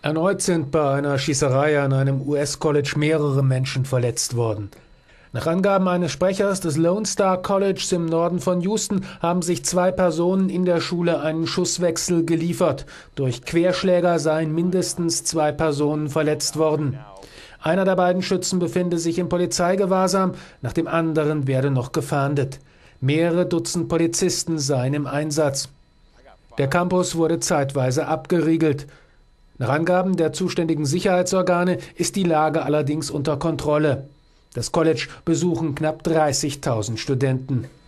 Erneut sind bei einer Schießerei an einem US-College mehrere Menschen verletzt worden. Nach Angaben eines Sprechers des Lone Star Colleges im Norden von Houston haben sich 2 Personen in der Schule einen Schusswechsel geliefert. Durch Querschläger seien mindestens 2 Personen verletzt worden. Einer der beiden Schützen befinde sich in Polizeigewahrsam, nach dem anderen werde noch gefahndet. Mehrere Dutzend Polizisten seien im Einsatz. Der Campus wurde zeitweise abgeriegelt. Nach Angaben der zuständigen Sicherheitsorgane ist die Lage allerdings unter Kontrolle. Das College besuchen knapp 30.000 Studenten.